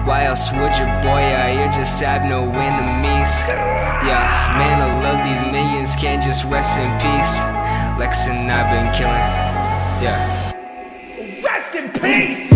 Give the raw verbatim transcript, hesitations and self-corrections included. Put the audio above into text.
Why else would your boy out here just have no enemies? Yeah, man, I love these millions, can't just rest in peace. Lex and I've been killing, yeah. Rest in peace!